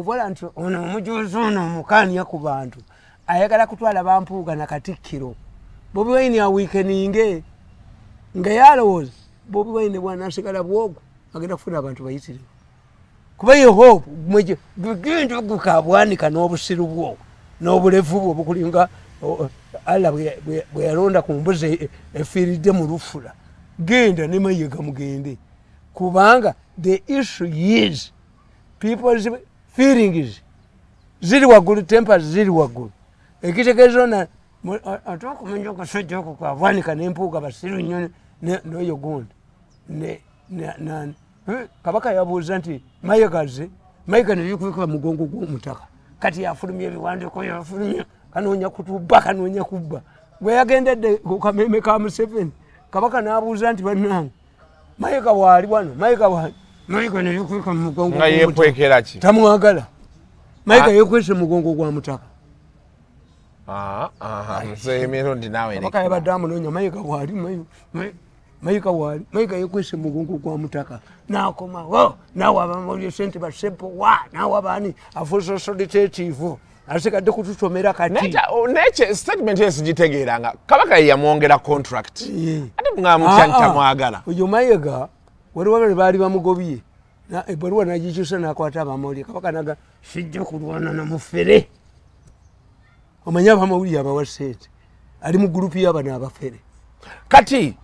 bwovola nti ono omujuzi ono omukanya ku bantu ayagala kutwala bampuuga na Katikkiro Bobi Wine aweakeninge nga yalowooza Bobi Wine bw'anaasigala bwogo agenda kufuna abantu bayitirivu kuba ye hope genda ogukabwanika n'obusiru bwo n'obulevu bwo bukulinga Allah bwe yalonda ku mbuzi efiiridde mu lufula genda ne Mayiga mugende kubanga the issue is people's feelings ziri waggulu tempers ziri waggulu ekitegezo na atokumenya okasajja oko kwabwanika n'empuuga basiru nnyo n'oyo gundi Kabaka yabuuza nti Mayiga ne yekubika mugongo gw'omutaka kati yafulumya ebiwandiiko yafulumya kanoonya kutubba kanoonya kubba bwe yagendedde ku kameme ka Museveni Kabaka n'abuuza nti bannange Mayiga waali wano Mayiga ne yekubika mugongo nga yekwekera ki tamwagala Mayiga yekwese mugongo gwa mutaka nse emirundi nawe Kabaka yabadde amunoonya Mayiga waali Mayiga yekwese mugongo gwa mutaka n'akomawo naawe abamawulire sente basempo wa naawe abaani afuusa solitative asigadde kutusomera kati neche statement esigitegeeranga Kabaka yamwongera contract ate mngamutya ntamwagala oyo Mayiga waliwo bali baali bamugobye ebbaluwa nagikyusa n'akwata abamawulire Kabaka naga sijja kulwana na mufere omanyi abamawulire abawa sente ali mu gurupu y'abano abafere kati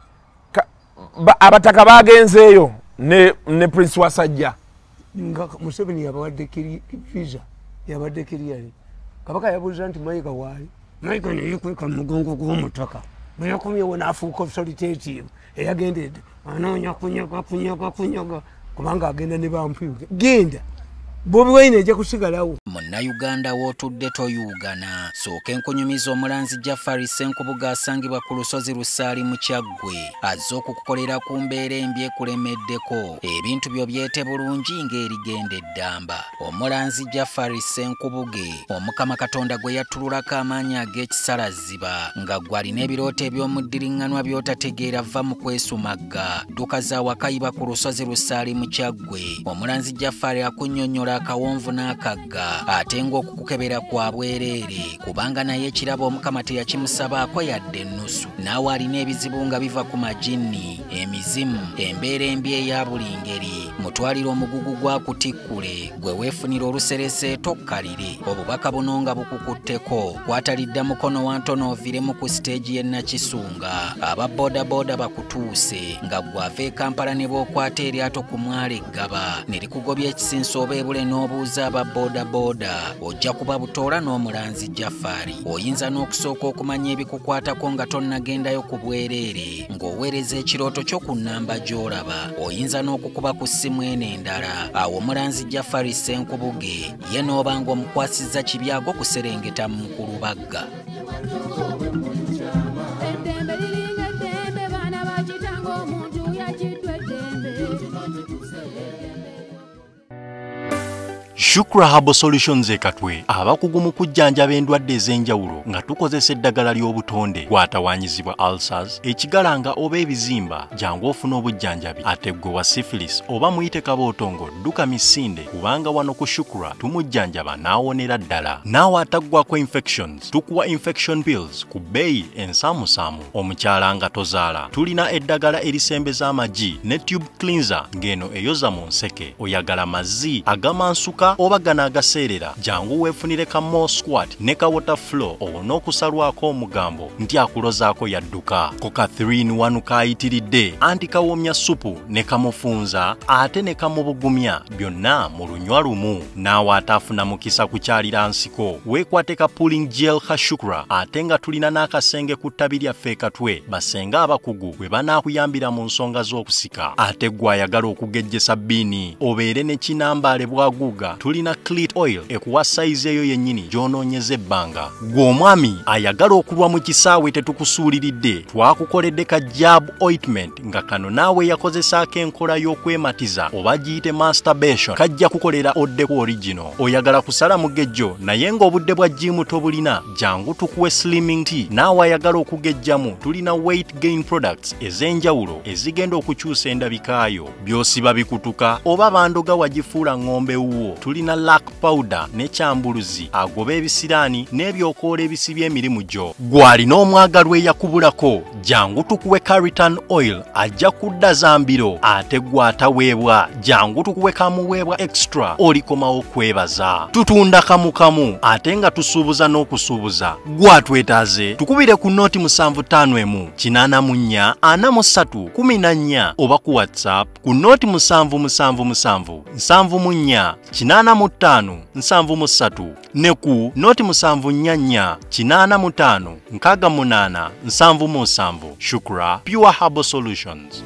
abataka bagenzeeyo ne Prince Wasajja nga Museveni yabawadde visa yabadde kiriyali Kabaka yabuuza nti Mayiga waali Mayiga ne yekweka mugongo gw'omutaka bwe yakomyewo n'afuuka authoritative eyagendedde anoonya kunyaga kubanga agenda ne bampiuga genda Bobi Wine ejja kusigalawo Munnayuganda w'otudde toyugana sooka enkunyumiza omulanzi Jafari Ssenkubuga asangibwa ku lusozi Lusaali mu Kyaggwe azze okukukolera ku mbeera embi ekulemeddeko ebintu byo byete bulungi ng'erigenda eddamba omulanzi Jafari Ssenkubuge Omukama Katonda gwe yattululako amaanyi ag'ekisalaziba nga gwe alina ebirooto eby'omuddiringanwa by'otategeera va mu kwesumagga dduka za wakayiba ku lusozi Lusaali mu Kyaggwe omulanzi Jafari akunnyonnyola akawonvu n'akagga ate ng'okukukebera kwa bwereere kubanga naye ekirabo Omukama teyakimusabaako yadde ennusu naawe alina ebizibu nga biva ku majinni emizimu embeera embi eya buli ngeri mutwalire omugugu gwakutikkule gwe weefunira oluserese tokkalire obubaka buno nga bukukutteko kwatalidda mukono wa ntono oviremu ku siteegi y'e Nakisunga aba bodaboda bakutuuse nga gwava e Kampala ne bookwata eryato ku mwala eggaba ne likugobya ekisinsa oba ebule n'obuuza aba bodaboda ojja kuba butoola n'omulanzi Jafari oyinza n'okusooka okumanya ebikukwatako nga tonnagendayo ku bwereere ng'oweereza ekirooto kyo ku nnamba gy'olaba oyinza n'okukuba ku ssimu eno endala awo omulanzi Jafari Ssenkubuge ye n'obanga omukwasizza kibyago kuserengeta mu Kulubagga Shukra Herbal Solutions ekatwe abakugu mu kujjanjaba endwadde ez'enjawulo nga tukozesa eddagala ly'obutonde kwatawanyizibwa ulcers ekigalanga oba ebizimba jangu ofuna obujjanjabi ate gwe wa syphilis oba muyite kabootongo dduka misinde kubanga wano ku Shukra tumujjanjaba n'awonera ddala naawe ataggwako infections tukuwa infection pills ku bbeeyi ensaamusaamu omukyala nga tozaala tulina eddagala erisembeza amagi ne tube cleanser ng'eno eyoza mu nseke oyagala mazzi agamansuka oba gana agaseerera jangu weefunire ka More Squat ne ka Water Flow owona okusalwako omugambo nti akulozaako yadduka ko ka 3-in-1 kaayitiridde anti kawoomya supu ne kamufunza ate ne kamubugumya byonna mu lunywa lumu naawe ataafuna mukisa kukyalira nsiko weekwate ka pulling gel ka Shukra ate nga tulina n'akasenge ku ttabi lyaffe katwe basenga abakugu bwe banaakuyambira mu nsonga z'okusika ate gwe ayagala okugejjesa bbiini obeere ne kinambaale bwaguuga tulina clit oil ekuwa size eyo yennyini gy'onoonyeza ebbanga gw'omwami ayagala okulwa mu kisaawe tetukusuuliridde twakukoledde ka jab ointment nga kano naawe yakozesaako enkola y'okwematiza oba giyite masturbation kajja kukolera oddeku original oyagala kusala mugejjo naye ng'obudde bwa jimu tobulina jangu tukuwe slimming tea naawe ayagala okugejjamu tulina weight gain products ez'enjawulo ezigenda okukyusa endabikaayo by'osiba bikutuka oba bandoga wagifuula ng'ombe wuwo tulina lack powder ne kyambuluzi agoba ebisiraani n'ebyokoola ebisibya emirimu gyo. Gw'alina omwagalwa eyakubulako jangu tukuwe Caritan oil ajja kudda zambiro, ate gw'ataweebwa jangu tukuwe kamuweebwa extra olikomawo kwebaza. Tutunda kamu ate nga tusuubuza n'okusuubuza. Gw'atwetaaze tukubire ku nooti 751 884 14 oba ku WhatsApp ku nooti 777 748 85 73 ne ku nooti 744 85 68 77. Shukra Pure Herbal Solutions.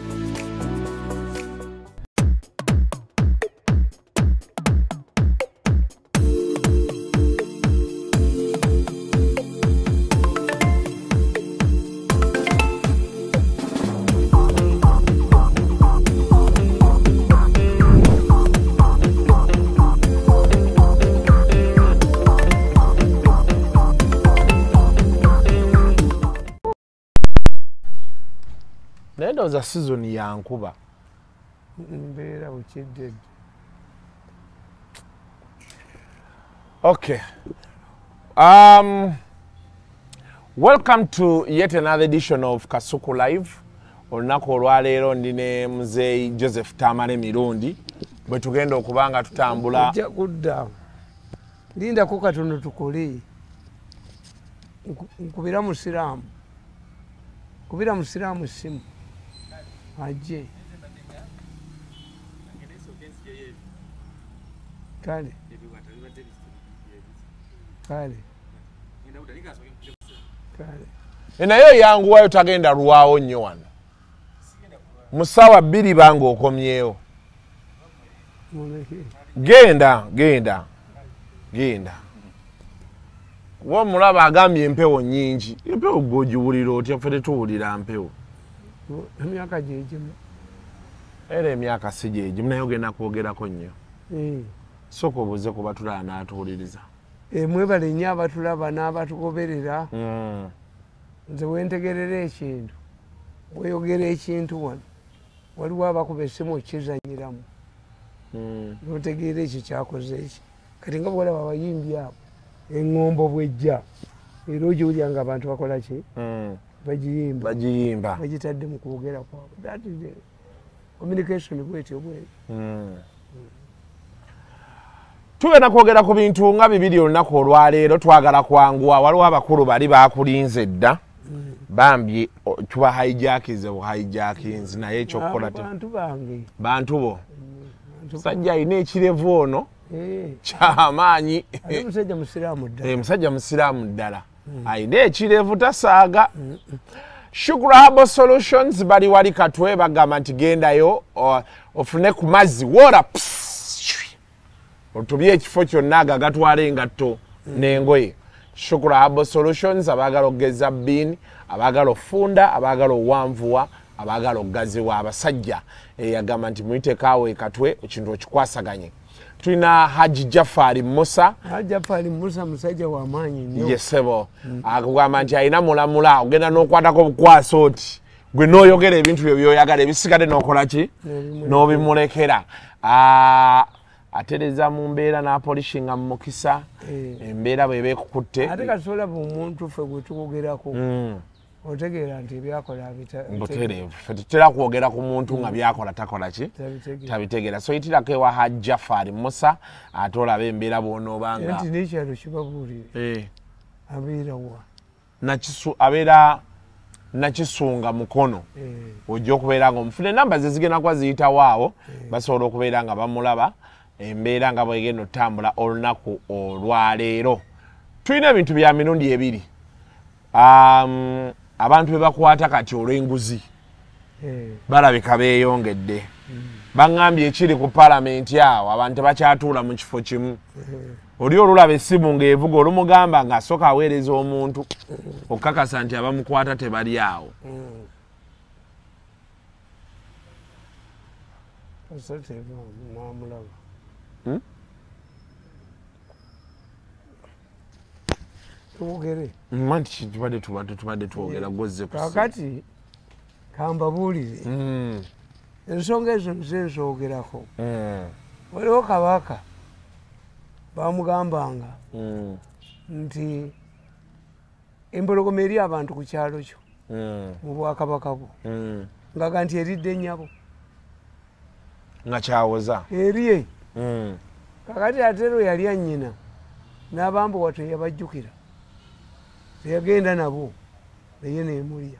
Nendo za season ya nkuba. Mbera uchidde. Okay. Welcome to yet another edition of Kasuku Live. Olunaku olwaleero ndine Mzee Joseph Tamale Mirundi. Bwe tugenda okubanga tutambula. Ojja kudda. Linda ko katono tukole. Nkubira musiramu. Kubira musiramu simu. Aje. Kale. Kale. Kale. Nayo yangu wayo tagenda ruwaawo nnyo wano. Musawa 2 banga okomyewo. Genda. Wa mulaba agambye empewo nnyingi. Empewo gwogiwulira otya ffe tetuwulira mpewo. Emyaka jejimu. Era emyaka si jejimu naye ogenda kwogerako nnyo. Sooka obuuze kuba tulaba n'atuwuliriza. Mwebale nnyo abatulaba n'abatugoberera. Nze wentegerera ekintu. Weeyogera ekintu wano. Waliwo abakuba essimu okizanyiramu. N'otegeera ekyo kyakoze eki. Kati nga bwolaba abayimbi abo. Engombo bwejja. Era ogiwulya nga abantu bakola ki? Bagiyimba. Bagitadde mu kwogera kwabwe. That is the communication bwetyo. Tugenda kwogera ku bintu nga bibiri olunaku olwaleero twagala kwanguwa. Waliwo abakulu bali bakulinze dda. Bambye tuba hijackize hijackinzi naye ekyokukola bantu bo. Sajja alina ekirevu ono kyamaanyi. Musajja musiraamu ddala. Musajja musiraamu ddala. Alina ekirevu tasaaga. Shukra Herbal Solutions bali wali Katwe bagamba nti gendayo ofune ku mazzi wora otubye ekifo kyonna agatwala engatto n'engoye. Shukra Herbal Solutions abagala okugeza bin, abagala ofunda, abagala owanvuwa, abagala okugaziwa abasajja. Yagamba nti muyitekawo ekatwe ekintu okikwasaganye. Tulina Haji Jafari Musa. Haji Jafari Musa musajja wa maanyi nnyo. Yesebo. Akugamba nti alina mulamula ogenda n'okwatako bukwasa oti. Gwe n'oyogera ebintu byo by'oyagala ebisigadde n'okola ki? N'obimulekera. Atereza mu mbeera n'apolishinga mu mukisa. Embeera bw'eba ekukutte. Ate kasobola omuntu ffe gwe tukogerako. Otegeera nti ebyakola butereevu. Ffe tutera kwogera ku muntu nga byakola takola ki? Tabitegeera. So yitirako ewa Haji Jafari Musa ate olaba embeera bw'onoobanga. Nti n'ekyalo kibabuulire. Abeera wa? Abeera Nakisunga Mukono. Ojja okubeera nga omufuna enamba ze zigenda kuba ziyitawo awo basobola okubeera nga bamulaba embeera nga bwegenda otambula olunaku olwaleero. Tulina ebintu bya mirundi ebiri. Abantu be bakwata kati olw'enguzi balabika beeyongedde. Baŋŋambye ekiri ku palamenti awo abantu tebakyatuula mu kifo kimu. Oli olulaba essimu ng'evuga olumugamba ng'asooka aweereza omuntu okukakasa nti abamukwata tebali awo. Manti tubadde twogera gozze ku kakati kambabuulire ensonga ezo nze nsoogerako. Waliwo kabaka bamugambanga nti empologoma eri abantu ku kyalo kyo mu bwakabaka bwo ngaga nti eridde nnyabo nga kyawoza eriye kakati ate lwe yali annyina n'abambowa teyabajjukira teyagenda nabo naye neemulya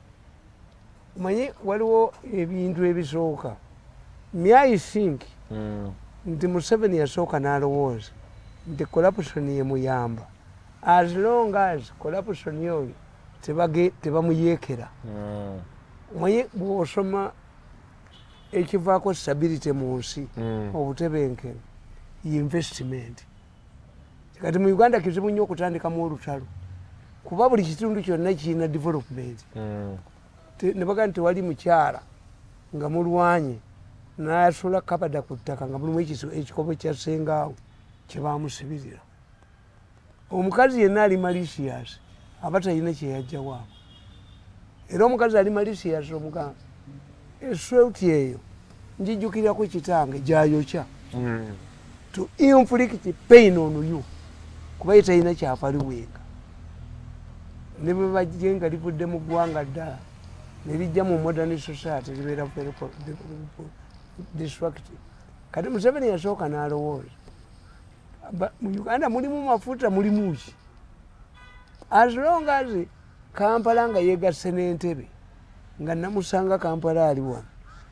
omanyi waliwo ebintu ebisooka I think nti Museveni yasooka n'alowooza nti corruption yemuyamba as long as corruption yoyo tebamuyeekera omanyi bw'osoma ekivaako stability mu nsi obutebenkevu investment kati mu Uganda kizibu nnyo okutandikamu olutalo kuba buli kitundu kyonna kirina development ne baga nti tewali mukyala nga mulwanye n'asula kabada ku ttaka nga mulimu ekikopo kya ssengaawe kye baamusibirira omukazi yenna ali malicious aba talina kye yajjawaabo era omukazi ali malicious omugamba esweuti eyo njijjukirako kitange gyayokya to inflict pain on you kuba ye talina kyafaliwenga ne bwe bajje nga livudde mu ggwanga ddala ne lijja mu modern society libeera destructive kati Museveni yasooka n'alowooza mu Uganda mulimu mafuta mulimu ki as long as Kampala nga yegasse n'Entebbe nga namusanga Kampala ali wano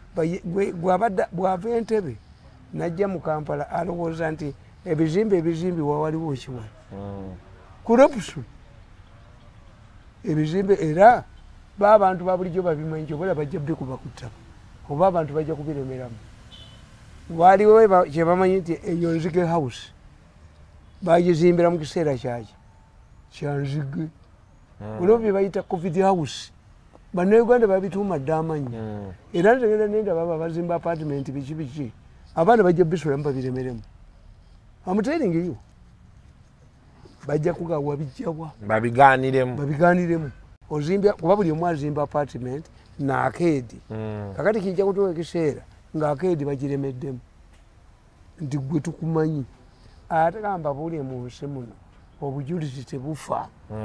bw'ava Entebbe najja mu Kampala alowooza nti ebizimbibwa waliwo kiwali corruption ebizimbe era b'abantu ba bulijjo babimanyi nti obola bajja bikuba ku ttaka oba abantu bajja kubiremeramu waliwo kye bamanyi nti eyo nzige house bagizimbira mu kiseera kyaki kya nzige olwo bye bayita covid house bannayuganda babituuma dda amannya era nzegenda nenda baba bazimba apartment biki abaana bajja bisulamu babiremeremu amuteringiyo bajja kugawa bijjawa babiganiremu ozimbya kuba buli omu azimba apartment na akeedi kakati kijja kutuwa ekiseera nga akeedi bagiremeddemu nti gwe tukumanyi ate gamba buli mu nsi muno obujulizi tebufa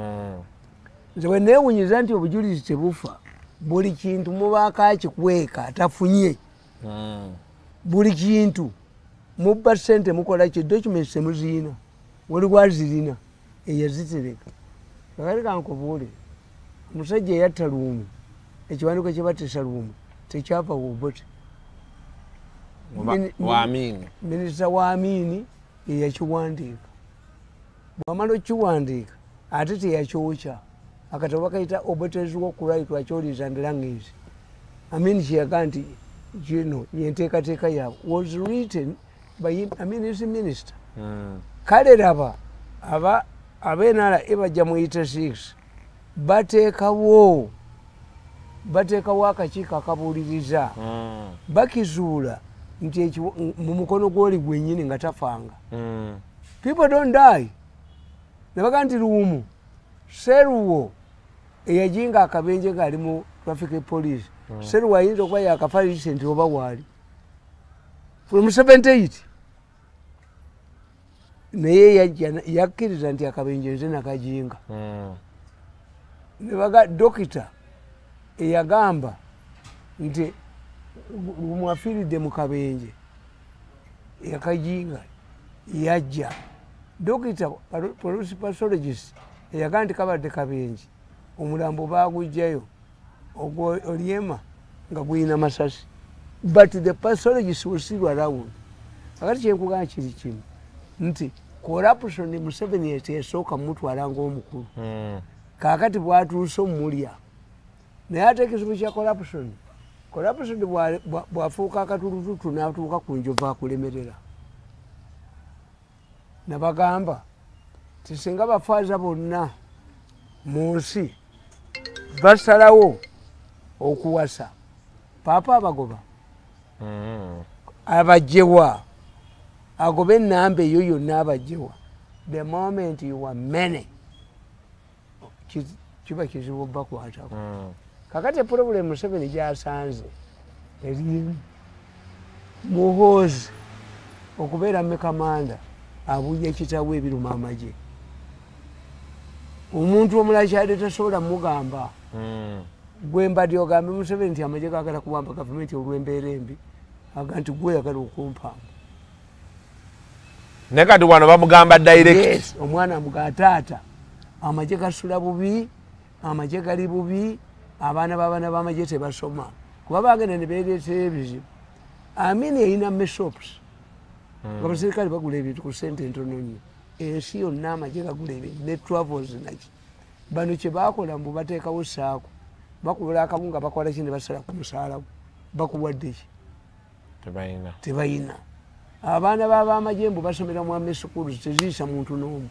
nze bwe neewunyiza nti obujulizi tebufa buli kintu mubaako akikweka atafunye buli kintu mubba ssente mukola ki documents temuziina waliwo azirina eyazitereka kakati kankubuulire omusajja eyatta Luumu ekiwandiiko kye battisa Luumu tekyava Wobote minisita wa Amini yeyakiwandiika bw'amala okiwandiika ate teyakyokya akatabo bakayita Obote's Work Right to Acholies and Language Amini kyeyaga nti kino yenteekateeka yaabwe was written by Amini's minister kale raba abenala ebajja mu 86 bateekawo akakiiko akabuuliriza bakizuula nti mu mukono gw'oli gwennyini nga tafanga people don't die ne baga nti Luumu Seruwo eyajinga akabenje ng'ali mu traffic police Seruwo ayinza okuba yakafa recent oba waali from 78 naye yakkiriza nti akabenje nze nakajinga ne baga dokita eyagamba nti mwafiiridde mu kabenje yakajinga yajja dokita police pathologist eyagamba nti kabadde kabenje omulambo baagujjayo olyema nga guyina masasi but the pathologist was still around akati kyenkugamba kiri kimu nti corruption Museveni yesooka mutwala ng'omukulu kaakati bwatuuse omulya naye ate ekizibu kya corruption bwafuuka akatulututu n'atuuka ku njovu akulemerera nabagamba tisinga bafaaza bonna mu nsi basalawo okuwasa paapa abagoba abajjewa agobe ennamba eyo yonna abajjewa the moment you are many kiba kizibu bakwatako kakati problem Museveni gyasanze erimu muhoozi okubeera mekamanda abuya ekitawe ebiruma amagye omuntu omulala kyali tasobola mugamba gwe mbadde ogambe Museveni nti amagye gagala kuwamba gavumenti olw'embeera embi aga nti gwe yagala okumpamba ne kati wano bamugamba direct omwana amuga taata amagye gasula bubi amagye gali bubi abaana b'amagye tebasoma kuba bagenda ne beereetera ebizibu Amini eyina mesops abaserikale bagula ebintu ku ssente ntono nnyo ensi yonna amagye gagula ebintu ne travels naki bano kye baakola mbu bateekawo saako bakubula akabunga bakola ki ne basala ku musaala bakuwadde ki tebayina abaana b'abamagye mbu basomera mu ame schools teziisa muntu n'omu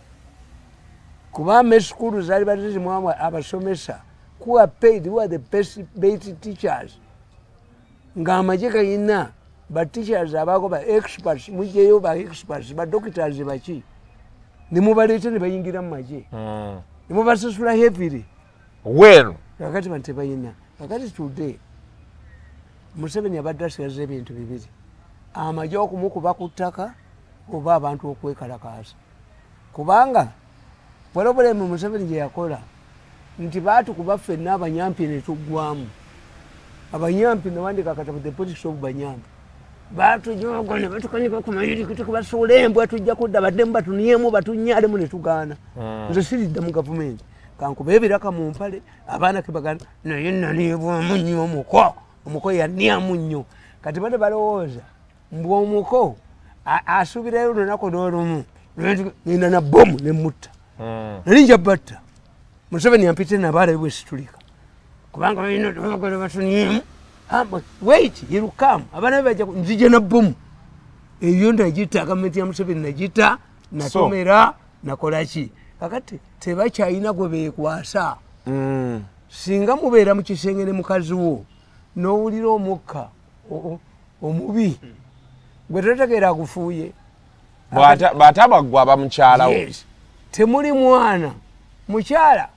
kuba ame schools zaali batezimu abasomesa who are paid, who are the best teachers nga amagye gayina ba teachers abaako ba experts mujjeyo ba experts ba doctors baki ne mubaleete ne bayingira mu magye ne mubasasula heavily well kakati bante bayina kakati today Museveni abadde asigaza ebintu bibiri amagye okumukuba ku ttaka oba abantu okwekalakaasa kubanga polobulemu Museveni gye yakola nti baatukuba ffenna abanyampi ne tuggwamu abanyampi ne wandika katabo the politics of banyampi baatujogo ne batukanyika ku mayirikiti kubasuula embwa tujja kudda baddemu batuniemu batunyalemu ne tugaana nze siridda mu gavumenti kankuba ebiraka mu mpale abaana kebagana naye naliibwamu nnyo omuko yanyamu nnyo kati bade balowooza mbu omuko asuubirayo lunaku n'olumu nina na bomu nemutta nali nja batta Museveni yampite nabaala bwe situlika kubanga balina tubagala batuniemu wait he will come abaana bajja nzije na bomu eyo ndagita gavumenti ya Museveni nagita natomera nakola ki kakati tebakyayina gwe beekwasa singa mubeera mu kisenge ne mukazi wo n'owulira omukka omubi gwe totegeera agufuuye bw'atabagwa bamukyalawo temuli mwana mukyala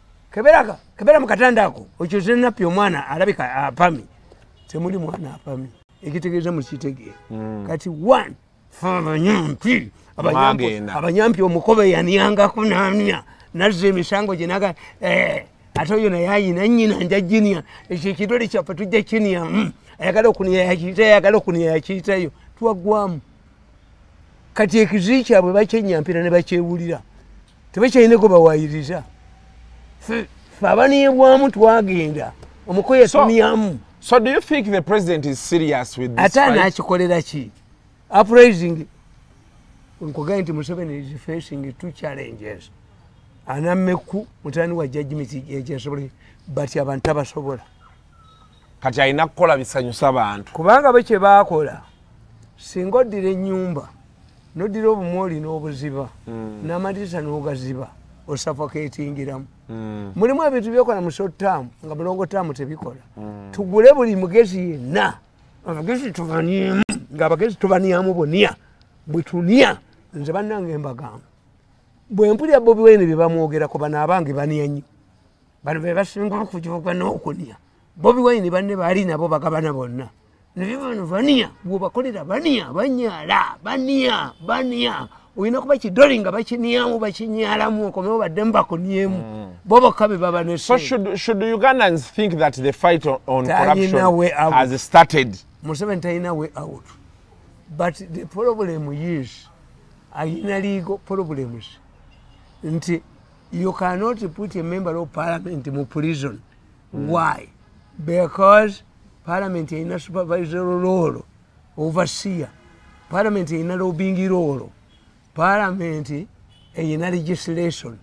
kebera mu katanda ako okyoze nappi omwana alabika apami temuli mwana apami ekitegeeza mukitegeera kati one abanyampi abanyampi omukobe yaniyangako n'amya nazza emisango gye naga ate oyo naye ayina nnyina nja jinia ekyo ekidole kyaffe tujja kinia ayagala okuniya yakiyita ayagala okuniya yakiyitayo twaggwamu kati ekizi kyabwe bakyenyampira ne bakyewulira tebakyayinako bawayiriza fe abaniyebwamu twagenda omuko yatuniyamu. So do you think the president is serious with this fight? Ate anakikolera ki uprising nkugaye nti Museveni is facing two challenges anameku mutani wa judgment ejasobole but abantu abasobola kati alina kukola bisanyusa abantu kubanga bwe kye baakola singa oddira ennyumba noddira obumwoli n'obuziba n'amadisa n'ogaziba osuffocatingiramu mulimu ebintu byokola mu short term nga mulongo term tebikola tugule buli mugezi yenna abagezi tubaniemu nga abagezi tubaniamu bonia bwe tunia nze bannange mbagamba bwe mpulira Bobi Wine bye bamwogerako bano abange baniya nnyo bano be basinga okujoga n'okunia Bobi Wine banne baali nabo bagabana bonna naye bano baniya bw'obakolera baniya banyala baniya olina kuba kidoli nga bakiniamu bakinyalamu okomewo baddemu bakuniemu bo bokka be baba ne. So should Ugandans think that the fight on corruption has started? Museveni talina way out, but the problem is ayina legal problems nti you cannot put a member of parliament in prison. Why? Because parliament ayina supervisory role, overseer. Parliament ayina lobbying role. Parliament ayina legislation.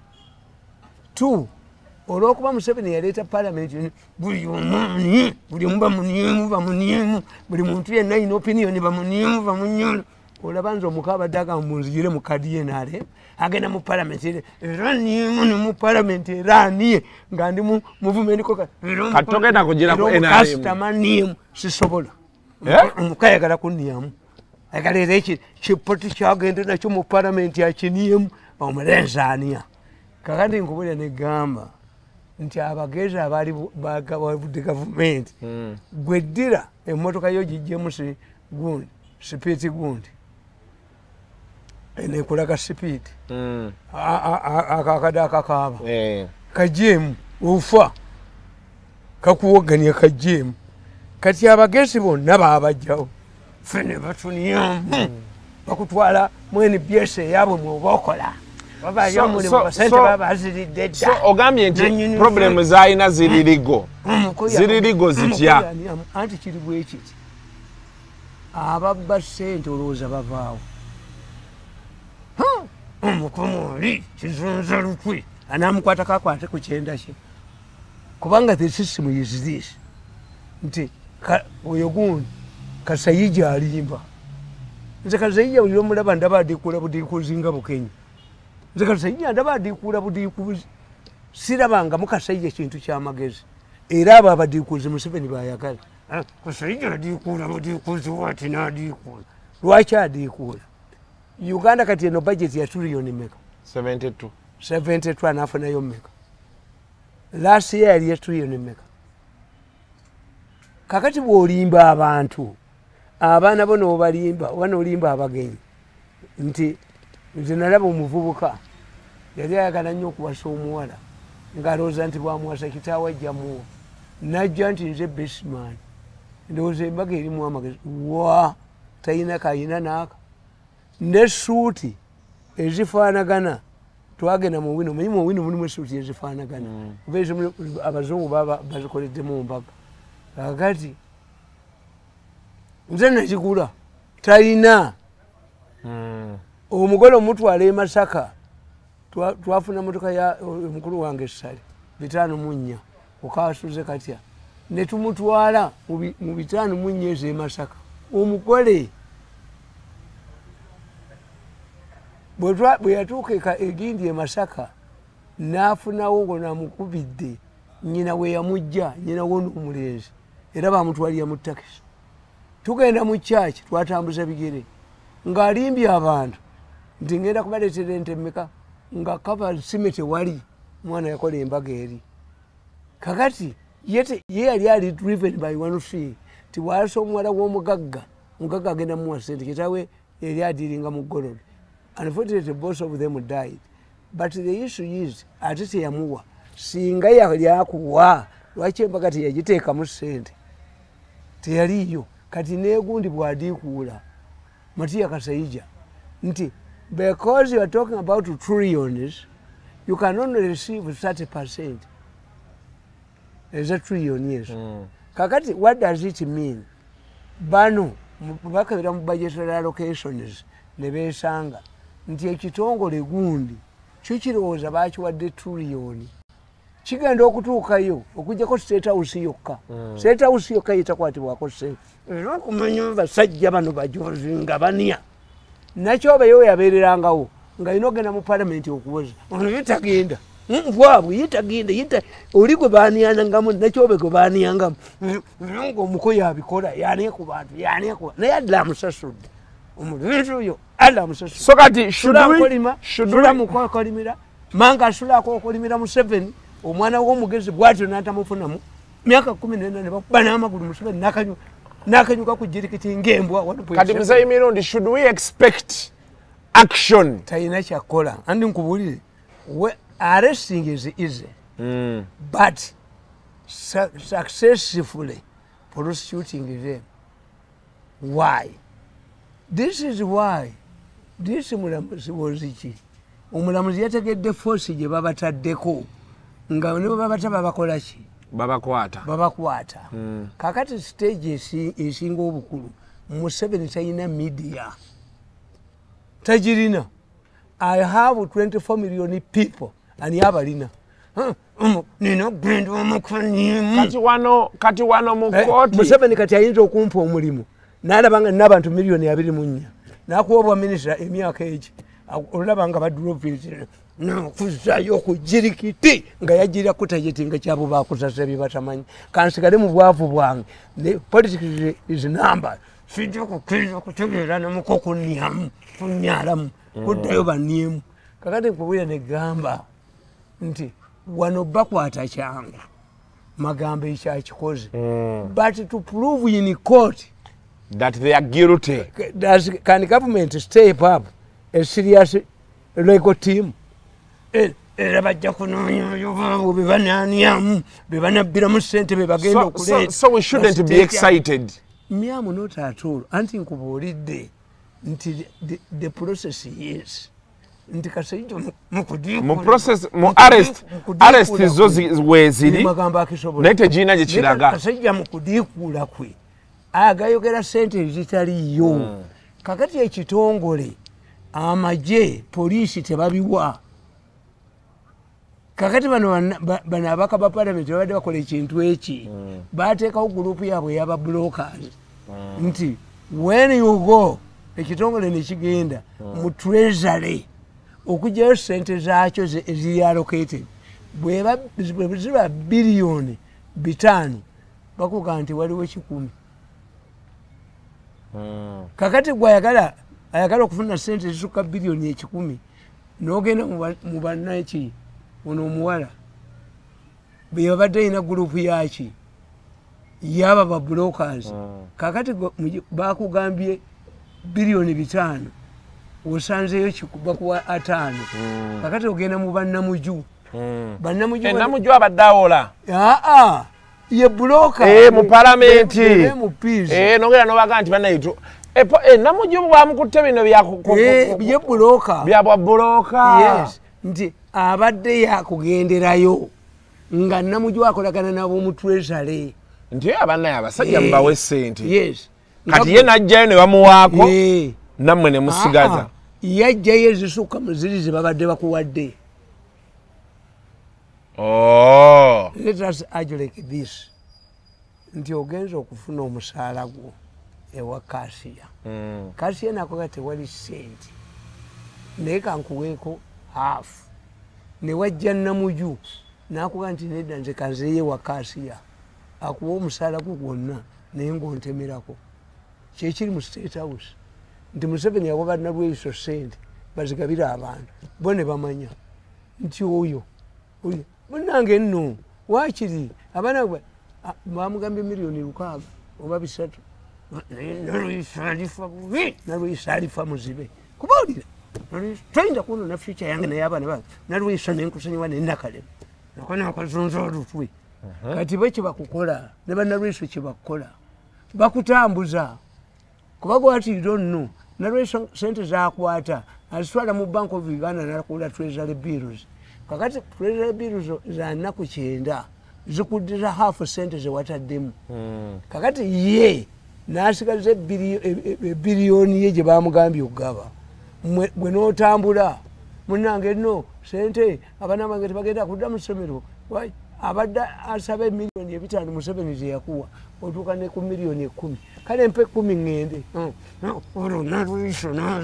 Two, olwokuba Museveni yaleeta parliament buli omwani buli bamuniemu buli muntu yenna ayina opinion bamuniemu olaba nze omuka abadde agamba munzigire mu kadi ye naale agenda mu parliament era niemu ne mu parliament era aniye nga ndi mu movement katogenda kugira ku NRM sisobola omuka ayagala kunniyamu ayagala era ekipoti kyagende nakyo mu parliament akiniemu omulenzi aniya kakati nkubulira negamba nti abagezi abaali bagabudde gavumenti gweddira emmotoka yo gijjemu gundi sipiiti gundi nekulaga speed akakada akakaaba kajemu ufa kakuwoganya kajemu kati abagezi bonna baabajjawo fene batuniyamu bakutwala mwene byese yabwe mwobokola babayo muli mu basente babaziridde dda. So ogambye nti problem zayina ziririgo zitya anti kiri bwekiti ababba sente olowooza bavaawo omukomoli kizunza lukwe anamukwata kakwate ku kyenda kye kubanga the system is this nti oyo gundi Kasayija alimba nze Kasayija buli omulaba ndaba adikula budikuzi nga Bukenya nze Kasayija ndaba adikula budikuzi sirabanga mu Kasayija kintu ky'amagezi era abo abadikuzi Museveni bayagala Kasayija adikula budikuzi wati n'adikula lwaki adikula Uganda kati eno budget ya trillion meka 72 anafunayo meka last year yali ya trillion meka kakati bw'olimba abantu abaana bo n'obalimba wanolimba abagenyi nti nze nalaba omuvubuka yali ayagala nnyo okuwasa omuwala ng'alowooza nti bwamuwasa kitaawe ajjamuwa najja nti nze bestman ndowooza embaga erimu amagezi wa talina kayina naaka n'essuuti ezifaanagana twagenda mu wino manyi mu wino mulimu essuuti ezifaanagana abazungu baba bazikoledde mu mbaga kakati nze nakigula talina omugole omutwala e Masaka twafuna motoka ya mukulu wange Sale 504 okasuze katya ne tumutwala mu 504 e Masaka omugole bwe yatuuka egindi e Masaka n'afunawo ngo namukubidde nyina we yamujja nyina wo n'omulenzi era bamutwalira mu takisi tugenda mu church twatambuza bigere ng'alimbye abantu nti ngenda kubaleetera ente mmeka nga kava simete wali mwana yakola embaga eri kakati ye yali ali driven by one fee ti waalasa omuwala w'omugagga omugagga agenda muwa sente kitaawe yali adiringa mu ggololo. Unfortunately, both of them died. But the issue is, ate teyamuwa singa yakuwa lwaki embaga teyagiteekamu ssente teyaliyo kati negundi bw'adiikuula Matiya Kasayija nti because you are talking about trillions you can only receive 30% as a trillion years. Kakati what does it mean? Bano bakabira mu budgetary allocations ne beesanga nti ekitongole gundi kikirowooza baakiwadde trillion kigenda okutuukayo okujjako State House yokka. State House yokka yetakwatibwako ssente era okumanya basajja bano bajozi nga baniya nakyo obayo yabeererangawo nga yina ogenda mu palamenti okuwoza ono yetagenda bwabwe yetagenda oli gwe baaniyanangamu nakyobe gwe baaniyangamu era ng'omukoyo abikola yaaniye ku bantu yaaniye ku naye addala amusasudde omulenzi oyo addala amusasudde. So kati sulamukolimira manga asulako okolimira Museveni omwana w'omugezi bwatyo n'atamufunamu myaka 14 ne bakuba n'amagulu Museveni n'akanyuka ku jirikiti ng'embwa. Kati Mzee Mirundi, should we expect action? Tayina kyakola andi nkubuulire arresting is easy but successfully prosecuting them. Why? This is why this mulamuzi woziki omulamuzi yategedde force gye babataddeko nga ne babata babakola ki babakwata kakati stage esinga obukulu Museveni tayina media tajirina. I have 24 million people and yabalina nina gwendo omukoni kati wano mu court Museveni kati ayinza okumpa omulimu n'alabanga n'abantu miliyoni 24 n'akuwa minisita emyaka egi olabanga badrovile n'okuzaayo okujirikiti nga yajira kutajeti nga kyabo bakusasa bye batamanyi kansigale mu bwavu bwange ne politics is number sijja kukkiriza kutegeera namukokunyamu kunyalamu kuddayo baniemu kakati nkubwira negamba nti wano bakwata kyangu magambo ekyakikoze but to prove in court that they are guilty. Can government step up a serious legal team. Era bajja kunoonya bwe banaaniamu bwe banabbiramu ssente bwe bagenda okuleeta. So we shouldn't be excited. Myamu not at all. Anti nkubuulidde nti the process is nti Kasajja mu process mu arrest zo weeziri naye tegiina gye kiraga. Kasajja mu kudiikuula kwe agayogera ssente ezitaliyo. Kakati ekitongole amagye poliisi tebabiwa. Kakati bano abaka ba parliament babadde bakola ekintu eki bateekawo gurupu yaabwe eyaba blockers nti when you go ekitongole nekigenda mu treasury okugyayo ssente zaakyo eziri allocated bwe ziba biliyoni 5 bakuga nti waliwo 10. Kakati gwe ayagala okufuna ssente ezisukka biliyoni 10 n'ogenda mu bannaki ono omuwala beyabadde ina gurupu yaki yaba ba brokers. Kakati bakugambye biliyoni 5 osanzeyo bakuwa 5. Kakati ogenda mu bannamuju bannamuju abadde awola ye broker mu palamenti nogera nobaga nti bannayito namuju bwamukutte bino ye broker byabwa broker. Yes, nti abadde yakugenderayo nga namuju akolagana nabo mu treasury nti abannaye abasajja mubawe ssente. Yes, kati ye najjayo ne bamuwaako nammwe ne musigaza. Yajjayo ezisukka mu ziri ze babadde bakuwadde. Let us argue like this nti ogenza okufuna omusaala gwo ewa Kasiya. Kasiya nakoga tewali ssente naye kankuweeko half. Ne wajja namuju nakuga nti nedda nze kanzeeye wa Kasiya akuwa omusaala gwo gwonna naye ng'ontemerako. Kyekiri mu State House nti Museveni yawa bannalweyiso ssente bazigabire abantu bo ne bamanya nti oyo munnange nno waakiri abaana bamugambye miliyoni 6 oba 3 nalweyisa alifa muzibe kubaulira toyinza kunona future yange naye abaana bange nalweyisa nenkusonyiwa nennakalema nakonakazonza olutwe. Kati bo kyebakukola ne bannalweyiso kyebakukola bakutambuza kuba gwatiiro nno nalweyisa sente zakwata azitwala mu Bank of Uganda nakula treasury bills. Kakati treasury bills za nnaku 9 zikuddira half sente zewataddemu. Kakati ye n'asigaza biliyoni ye gye bamugambye okugaba. Gwe n'otambula munnange nno sente abaana bange tebagenda kudda mu ssomero abadde asaba emiliyoni 5 Museveni ze yakuwa otuuka ne ku miliyoni 10. Kale mpe 10 ŋŋende olwo nalweyisa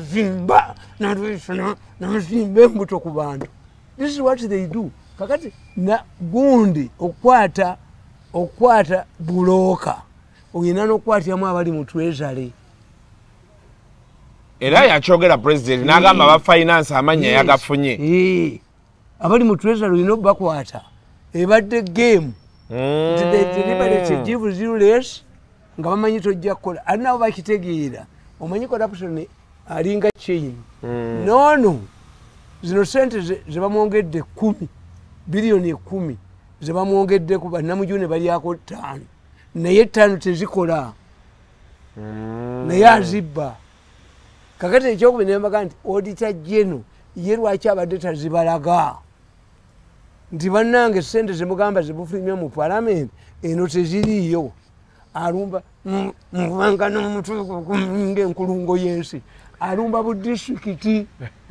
nazimba embuto ku bantu. This is what they do. Kakati na gundi okwata buloka oyina n'okwatyamu abali mu treasury. Era yakyogera president n'agamba ba finance amanya yagafunye. Abali mu treasury oyina obakwata ebadde game. Deliberate give zero less nga bamanyi tojja kukola ali nabo bakitegeera omanyi corruption alinga chain. No zino sente ze bamwongedde 10 biliyoni 10 ze bamwongedde ku bannamujune balyako 5 naye 5 tezikola naye azibba. Kakati ekyokubiri nembaga nti auditor general ye lwaki abadde tazibalaga nti bannange sente zemugamba zibufulumya mu parliament eno teziriyo. Alumba mubanga n'omutuuko kuminga enkulungo y'ensi alumba bu district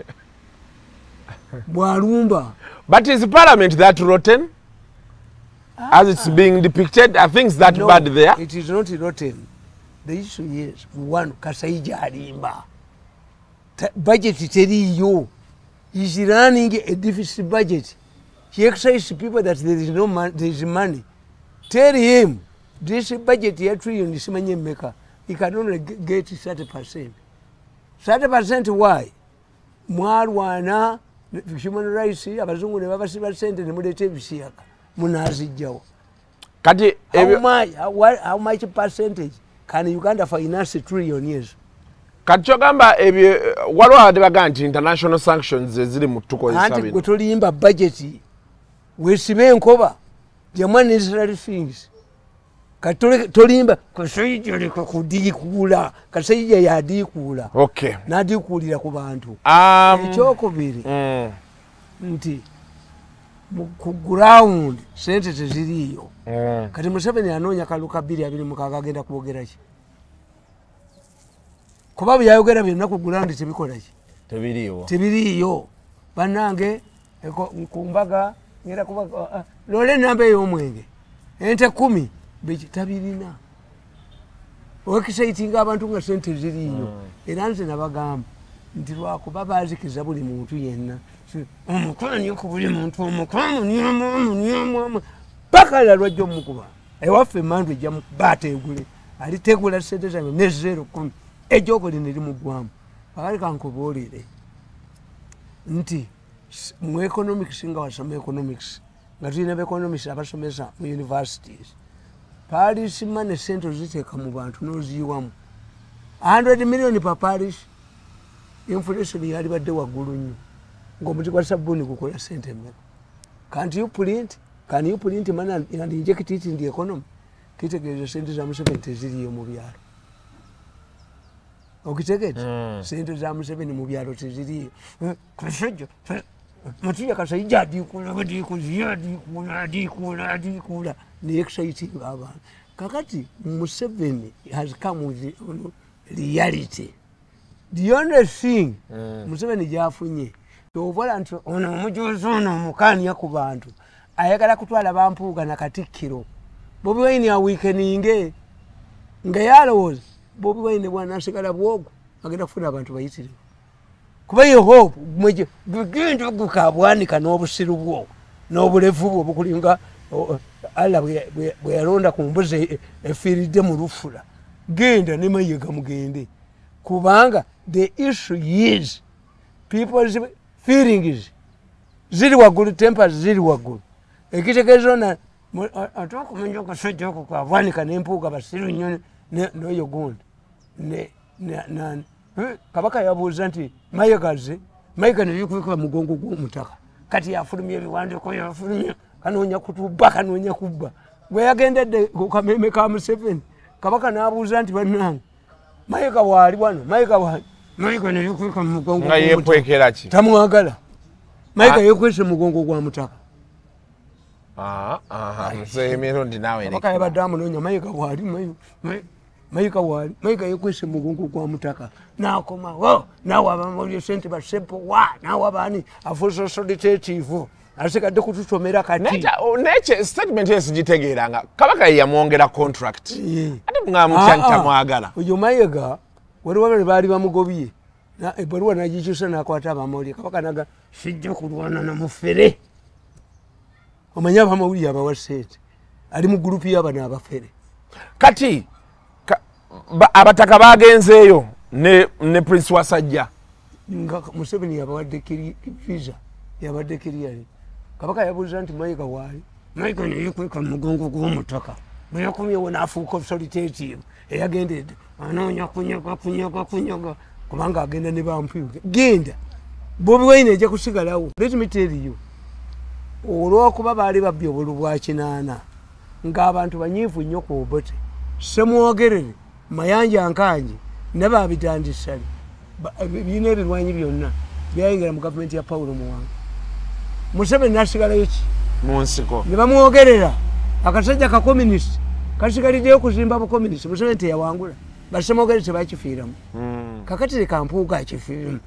bwalumba. But is parliament that rotten as it's being depicted? I think it's that bad there. It is not rotten. The issue is one Kasajja alimba budget teriyo. He's running a deficit budget. He excites people that there is no money, there is money. Tell him this budget ya trillion is simanye meka. He can only get 30%. 30% why? Mwarwana human rights abazungu ne babasiba sente ne mulete bisiyaka munazijjawo. Kati how much percentage can Uganda finance $1 trillion? kati kyogamba ebyo waliwo abadde bagaa nti international sanctions eziri mu tukozesa anti gwe tolimba budget weesibe enkoba jamu unnecessary things kati tolimba kasayija leka kudiikuula kasayija yadiikuula n'adiikuulira ku bantu ekyokubiri nti ku ground sente teziriiyo kati Museveni anoonya kaluka 226 agenda kwogera ki kuba byayogera byonna ku ground tebikolaki tebiriiyo bannange ku mbaga ngera kuba loole enamba ey'omwenge ente 10 tabirina okisaitinga abantu nga sente ziriiyo era nze nabagamba nti lwakuba baazikiza buli muntu yenna omukwani ku buli muntu omukwamu paka lwajja omukuba ewaffe emandu ejja baategule alitegula sente zange ne 0.10 ejjoko lino limuggwamu akali kankubuulire nti mu economics nga wasoma economics nga tulina beconomics abasomesa mu universities parish money sente oziteeka mu bantu n'oziyiwamu 100 million per parish inflation yalibadde waggulu nnyo ng'omuti gwa sabbuuni gukola sente mmeka can you print money and inject it in the economy kitegeeza sente za Museveni teziriyo mu byalo okitegete sente za Museveni mu byalo teziriyo kasajja Matuya kasayija adiikuula ne exciting abantu kakati Museveni has come with reality. The only thing Museveni gyafunye tovola nti ono omujuzi ono omukanya ku bantu ayagala kutwala bampuuga na Katikkiro Bobi Wine aweakeninge nga yalowooza Bobi Wine bw'anaasigala bwogo agenda kufuna abantu bayitirivu kuba ye hope mweje gugenda gukabwanika n'obusiru bwo n'obulevu bwo bukulinga Allah bwe yalonda ku mbuzi efiiridde mu lufula genda ne Mayiga mugende kubanga the issue is people's feelings ziri waggulu tempers ziri waggulu ekitegeezo na atokumenya okasajja oko kwabwanika n'empuuga basiru nnyo n'oyo gundi ne Kabaka yabuuza nti Mayiga ne yikuba mugongo gw'omutaka kati yafulumya ebiwandiiko yafulumya kanoonya kutubba kanoonya kubba bwe yagendedde ku kameme ka Museveni Kabaka n'abuuza nti bannange Mayiga waali wano Mayiga ne yikuba mugongo nga yeekwekera ki tamwagala Mayiga yeekwese mugongo gwa mutaka emirundi naawe Kabaka yabadde amunoonya Mayiga waali Mayiga yeekwese mugongo gwa mutaka n'akomawo naawe abamawulire sente basempo wa naawe abaani afuusa authoritative asigadde kutusomera kati nekye statement esigitegeeranga Kabaka ye yamwongera contract ate mwamutyani tamwagala oyo Mayiga waliwo bali baali bamugobye ebbaluwa nagikyusa n'akwata abamawulire Kabaka naga sijja kulwana na mufere omanye abamawulire abawa sente ali mu gurupu y'abano abafere kati abataka bagenzeeyo ne Prince Wasajja nga Museveni yabawadde visa yabadde kiriyali Kabaka yabuuza nti Mayiga waali Mayiga ne yeekweka mugongo gw'omutaka bwe yakomyewo n'afuuka authoritative eyagendedde anoonya kunyaga kubanga agenda ne bampuuga genda Bobi Wine ejja kusigalawo let me tell you olw'okuba baali babbye obulu bwa kinaana ng'abantu banyiivu nnyo ku Obote semwogerere Mayanja Nkanje ne babitandisa birina ebirwanyi byonna byayingira mu gavumenti ya Paulo Muwanga Museveni n'asigalayo ki mu nsiko ne bamwogerera akasajja ka communist kasigaliddeyo kuzimba bucommunist Museveni teyawangula basemwogere tebakifiiramu kakati leka mpuuga akifiiramu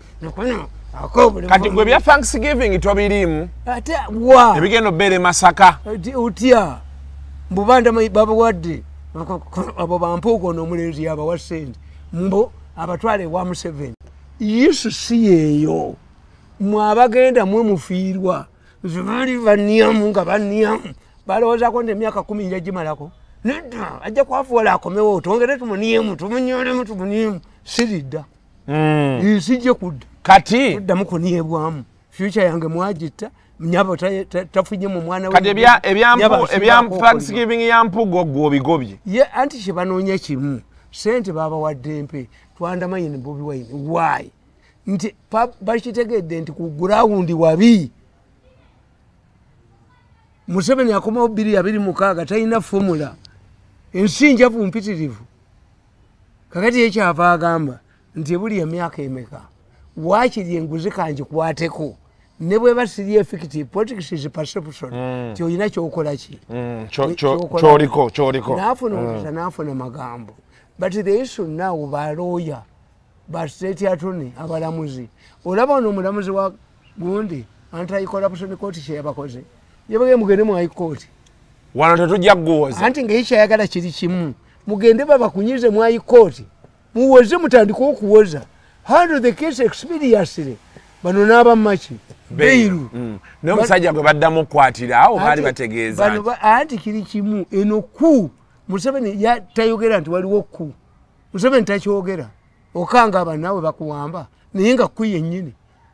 kati gwe bya Thanksgiving tobiriimu ate wa ebigenda obbeera Masaka utya mbubanda babawadde abo bampuuga n'omulenzi yabawa ssente mbo abatwale wa Museveni Yesu si yeeyo mwabagenda mwe mufiirwa zibali banniyamu nga banniyamu balowoozako nti emyaka 10 nja gimalako nedda ajja kwafuwala akomewo otwongere tumuniyemu tumunyolemu tumuniyemu siridda sijja kudda kati kuddamu kuniyebwamu future yange mwagitta mnyabo tafunye mu mwana kati ebya Thanksgiving ya mpugo gwo bigobye ye anti kibanoonya kimu sente babawadde mpe twandamanyi ne Bobi Wine why nti bakitegedde nti ku ground wabi Museveni akomawo 2026 talina formula ensi njavu mpitirivu kakati ekyava agamba nti ebuli emyaka emeka wakiri enguzi kangikwateko ne bwe basiri effective politics is perception ti oyina kyokola ki kyoliko nafuna magambo but the issue now baloya ba state attorney abalamuzi olaba ono omulamuzi wa gundi anti-corruption court kyeyabakoze yabage mugende mu high court wano tetujja kuwoza anti ngaekyayagala kiri kimu mugende babakunyize mu high court muwoze mutandika okuwoza handle the case expeditiously bano n'abamaki beiru n'omusajja gwe baddamu okukwatira awo baali bategeeza anti kiri kimu eno ku Museveni tayogera nti waliwo ku Museveni takyogera okanga abanaawe bakuwamba naye nga ku yennyini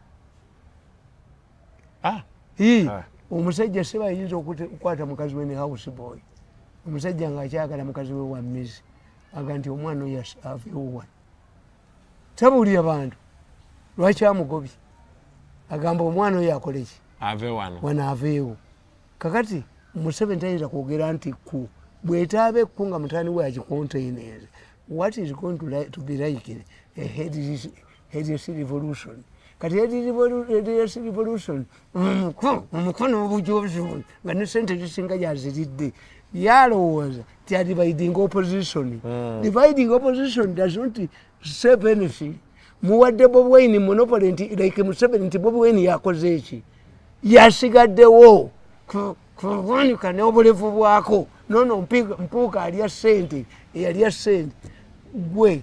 omusajja seba yinza okukwata mukazi we ne house boy omusajja ng'akyagala mukazi we wa mizi aga nti omwana oyo aveewo wano tabuulira bantu lwaki amugobye agamba omwana oyo akole ki wano aveewo kakati Museveni tayinza kwogera nti ku bwetaabe ekku nga mutani we agicontainers what is going to be like a headless revolution kati headless revolution omukono obujobuzo nga ne sente zisinga gyaziridde yalowooza ti a dividing opposition dividing opposition does not save anything muwadde Bobi Wine monopoly nti like Museveni nti Bobi Wine yakoze eki yasigaddewo kuwanika n'obulevu bwako nono mpuuka alya sente eyalya sente gwe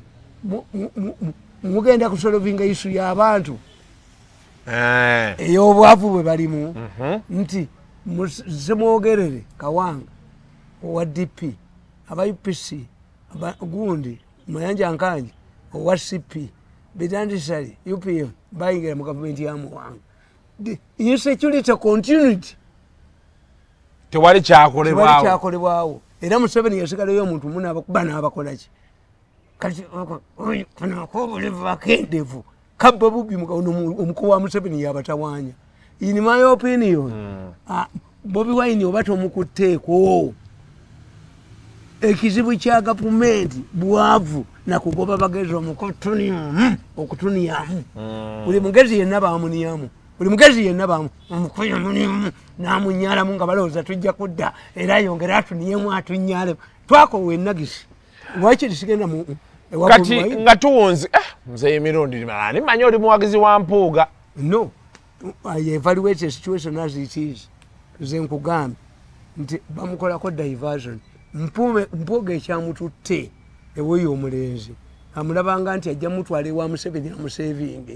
mugenda kusolovinga isu y'abantu ey'obwavu bwe balimu nti semwogerere Kawanga owa DP aba UPC gundi Mayanja Nkanji owa CP Bidandisali UPM bayingira mu gavumenti ya Muwanga insecurity continued tewali kyakolebwawo era Museveni yasigalayo omuntu muna abakuba n'abakola ki kati konakobulevu bakendevu kabba bubi omukulu wa Museveni yabatawanya in my opinion Bobi Wine oba tomukutteeko ekizibu kya gavumenti bwavu nakugoba bagezi omukutuniyamu okutuniyamu buli mugezi yenna bamuniyamu buli mugezi yenna bamukuyamuniyamu namunyalamu nga balowooza tujja kudda era yongera atuniyemu atunyalemu twakowa ennagisi lwaki tisigenda kati nga tuwunzi nze emirundi mala nimanya oli muwagizi wa mpuuga no I evaluate the situation as it is nze nkugambe nti bamukolako diversion mpuuga ekyamututte eweyo omulenzi amulabanga nti ajja mutwala ewa Museveni amusevinge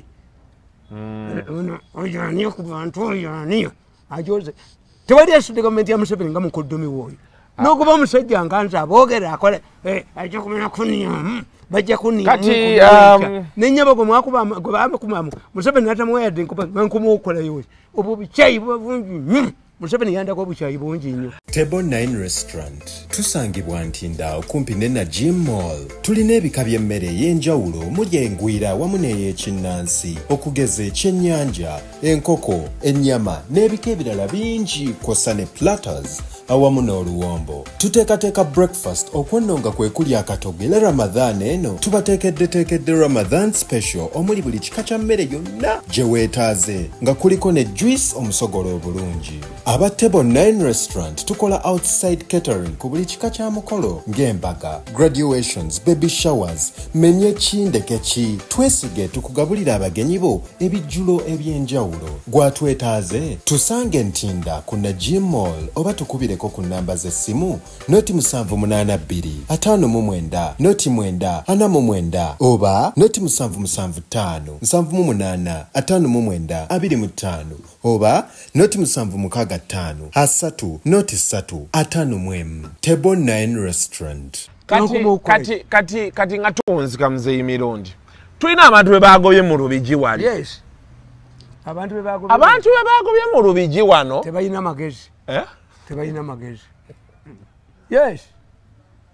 oyo aniyo ku bantu oyo aniyo ajoze tewali asudde gavumenti ya Museveni nga mukoddomi woyo n'okuba omusajja nga nti aboogera akole ajja kumenya kuniyamu bajja kuniyamu nenyaba gwe mwakubamu Museveni natamuwayadde nkuba okukolayo obwo bukyayi buba bungi Museveni yandako obukyayi bungi nnyo. Table 9 Restaurant tusangibwa Ntinda okumpi ne Najim Mall. Tulina ebika by'emmere ey'enjawulo muli engwira wamu n'eyekinnansi okugeza ekyennyanja, enkoko, ennyama n'ebika ebirala bingi kw'ossa ne platters awamu n'oluwombo. Tuteekateeka breakfast okwennonga kwe kuli akatogo era Ramadhan eno tubateekeddeteekedde Ramadhan special omuli buli kika kya mmere yonna gye weetaaze nga kuliko ne juice omusogolo obulungi. Aba Table 9 Restaurant tukola outside catering ku buli kika kya mukolo ng'embaga, graduations, baby showers, menye kindeke ki. Twesige tukugabulira abagenyi bo ebijjulo eby'enjawulo. Gwatwetaaze tusange Ntinda ku Najim Mall oba tukubireko ku namba z'essimu noti 782 59 noti 9 49 oba noti 775 78 59 25 oba noti 765 3 noti 3 51. Table 9 Restaurant. Kati nga tuwunzika muzeeyi mirundi tulina abantu be bagobye mu Lubigi wali. Yes. Abantu be bagobye mu Lubigi wano tebalina magezi. Tebalina magezi. Yes.